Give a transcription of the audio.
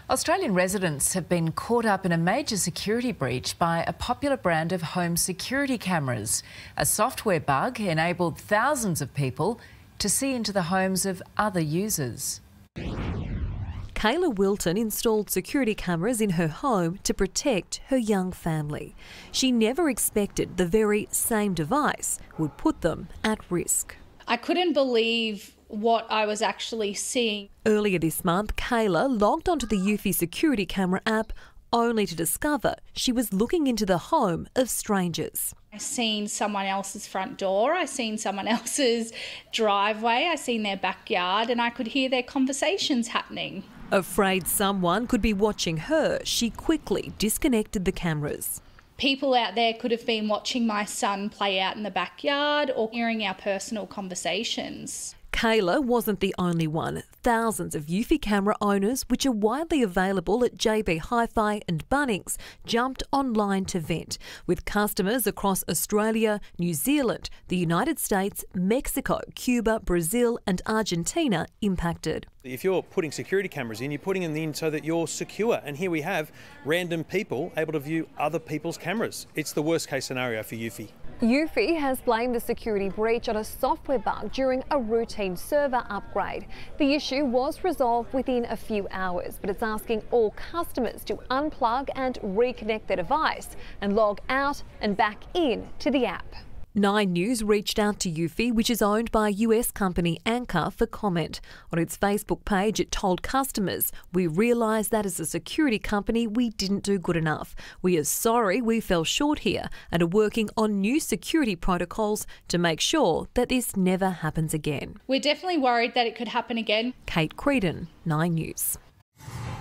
Australian residents have been caught up in a major security breach by a popular brand of home security cameras. A software bug enabled thousands of people to see into the homes of other users. Kayla Wilton installed security cameras in her home to protect her young family. She never expected the very same device would put them at risk. I couldn't believe what I was actually seeing. Earlier this month, Kayla logged onto the Eufy security camera app only to discover she was looking into the home of strangers. I seen someone else's front door, I seen someone else's driveway, I seen their backyard, and I could hear their conversations happening. Afraid someone could be watching her, she quickly disconnected the cameras. People out there could have been watching my son play out in the backyard or hearing our personal conversations. Kayla wasn't the only one. Thousands of Eufy camera owners, which are widely available at JB Hi-Fi and Bunnings, jumped online to vent, with customers across Australia, New Zealand, the United States, Mexico, Cuba, Brazil and Argentina impacted. If you're putting security cameras in, you're putting them in so that you're secure. And here we have random people able to view other people's cameras. It's the worst case scenario for Eufy. Eufy has blamed the security breach on a software bug during a routine server upgrade. The issue was resolved within a few hours, but it's asking all customers to unplug and reconnect their device and log out and back in to the app. Nine News reached out to Eufy, which is owned by US company Anchor, for comment. On its Facebook page, it told customers, "We realise that as a security company, we didn't do good enough. We are sorry we fell short here and are working on new security protocols to make sure that this never happens again." We're definitely worried that it could happen again. Kate Creedon, Nine News.